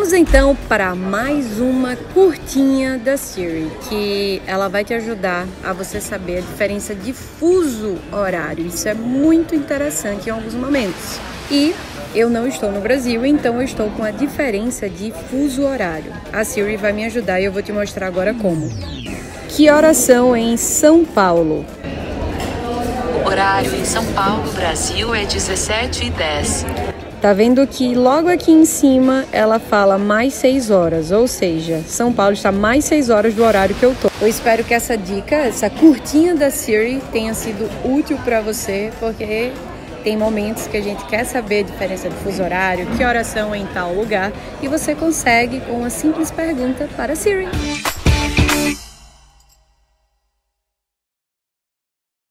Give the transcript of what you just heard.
Vamos então para mais uma curtinha da Siri, que ela vai te ajudar a você saber a diferença de fuso horário. Isso é muito interessante em alguns momentos. E eu não estou no Brasil, então eu estou com a diferença de fuso horário. A Siri vai me ajudar e eu vou te mostrar agora como. Que horas são em São Paulo? O horário em São Paulo, Brasil, é 17h10. Tá vendo que logo aqui em cima ela fala mais 6 horas, ou seja, São Paulo está mais 6 horas do horário que eu tô. Eu espero que essa dica, essa curtinha da Siri tenha sido útil para você, porque tem momentos que a gente quer saber a diferença do fuso horário, que horas são em tal lugar, e você consegue com uma simples pergunta para a Siri.